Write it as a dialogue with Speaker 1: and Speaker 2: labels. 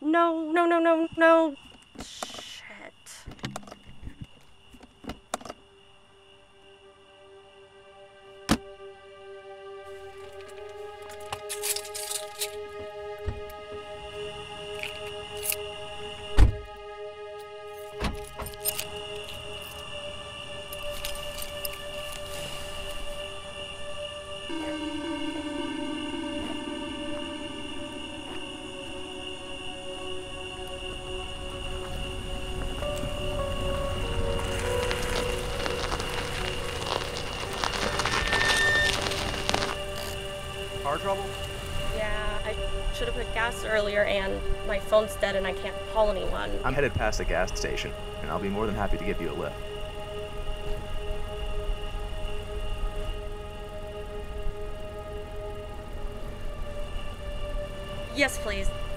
Speaker 1: No, no, no, no, no. Shit.
Speaker 2: Car trouble?
Speaker 1: Yeah, I should have put gas earlier, and my phone's dead and I can't call anyone.
Speaker 2: I'm headed past the gas station, and I'll be more than happy to give you a lift.
Speaker 1: Yes, please.